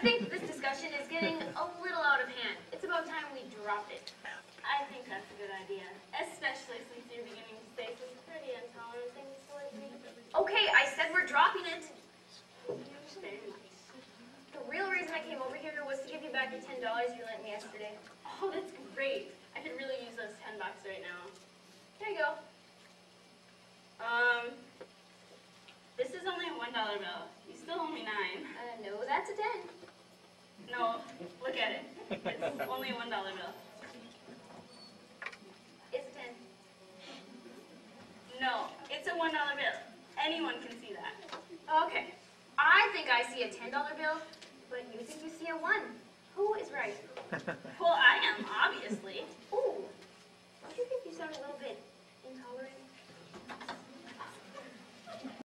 think this discussion is getting a little out of hand. It's about time we dropped it. I think that's a good idea, especially since you're beginning to say some pretty intolerant things towards me. Okay, I said we're dropping it. Very nice. The real reason I came over here was to give you back the $10 you lent me yesterday. Oh, that's great. I could really use those $10 right now. Here you go. This is only a $1 bill. You still owe me 9. No, that's a 10. No, look at it. It's only a $1 bill. It's a 10. No, it's a $1 bill. Anyone can see that. Okay. I think I see a $10 bill, but you think you see a 1. Who is right? Well, I am, obviously. Ooh. Don't you think you sound a little bit